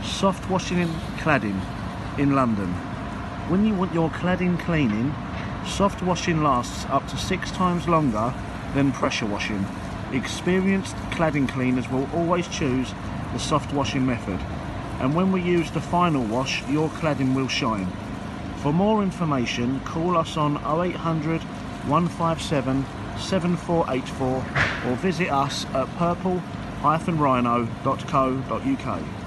SoftWashing Cladding in London. When you want your cladding cleaning, soft washing lasts up to 6 times longer than pressure washing. Experienced cladding cleaners will always choose the soft washing method, and when we use the final wash, your cladding will shine. For more information, call us on 0800 157 7484 or visit us at purple-rhino-co.uk.